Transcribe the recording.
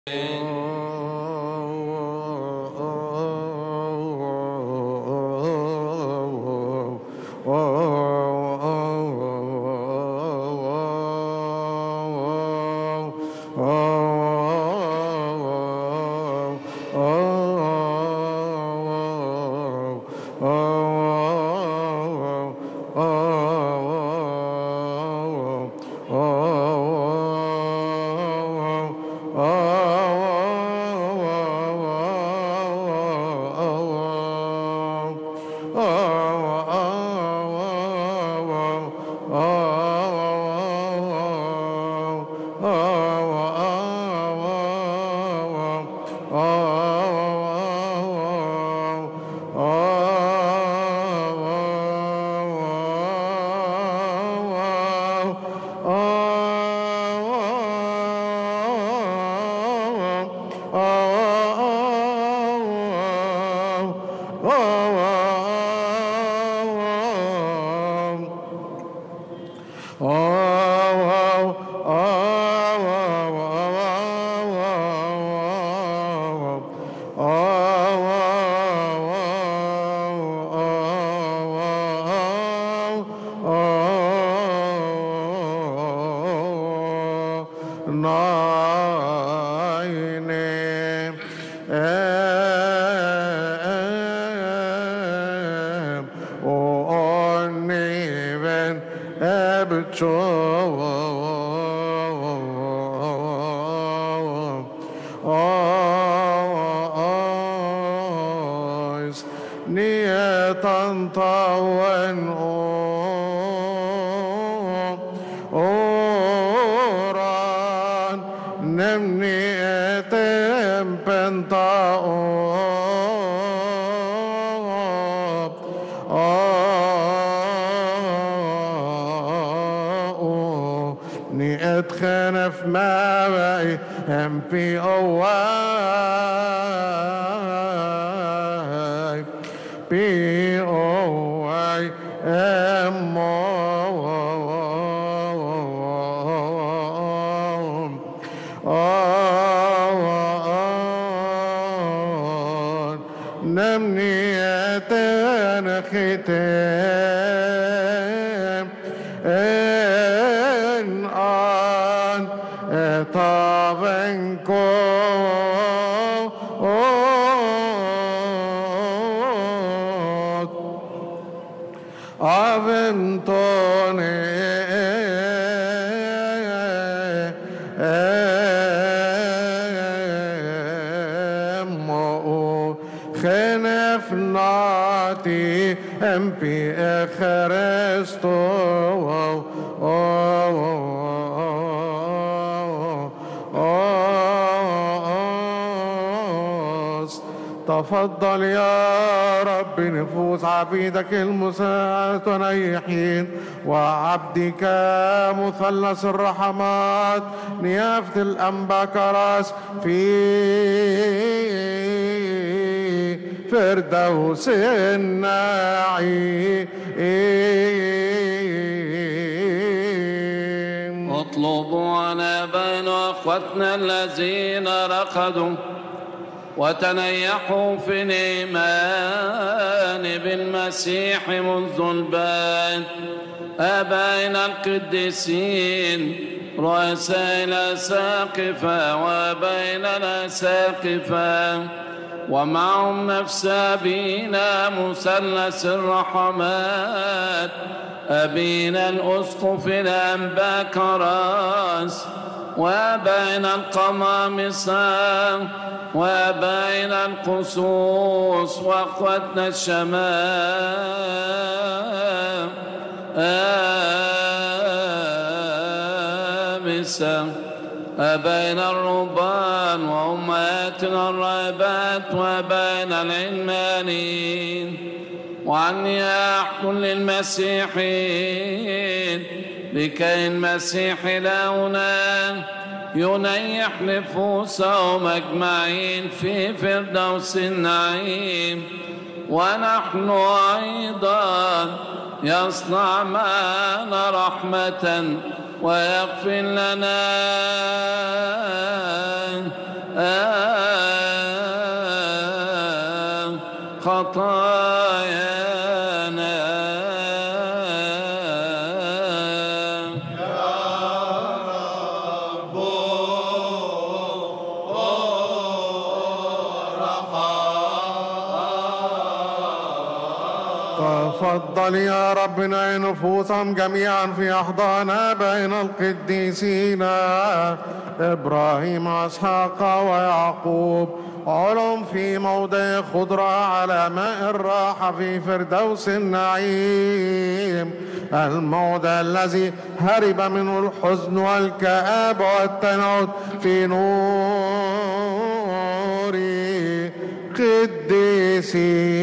تفضل يا رب نفوس عبيدك المساءة نيحين وعبدك مثلث الرحمات نيافة الأنبا كراس في فردوس النعيم. اطلبوا عن آبائنا وأخوتنا الذين رقدوا وتنيحوا في الإيمان بالمسيح منذ البدء، آبائنا القديسين رؤساء الأساقفة وآبائنا الأساقفة، ومعهم نفس أبينا مثلث الرحمات أبينا الأسقف الأنبا كراس، وآبائنا القمامسة وآبائنا القصوص وأخوتنا الشمامسة، آبائنا الرهبان وأمهاتنا الراهبات وآبائنا العلمانيين، وعن نياح كل المسيحيين لكي المسيح إلهنا ينيح نفوسهم أجمعين في فردوس النعيم، ونحن أيضا يصنع معنا رحمة ويغفر لنا خطايانا. تفضل يا رب نعي نفوسهم جميعا في أحضان آبائنا القديسين إبراهيم وإسحاق ويعقوب، علم في موضع خضرة على ماء الراحة في فردوس النعيم، الموضع الذي هرب منه الحزن والكآبة والتنعد في نور قديسين.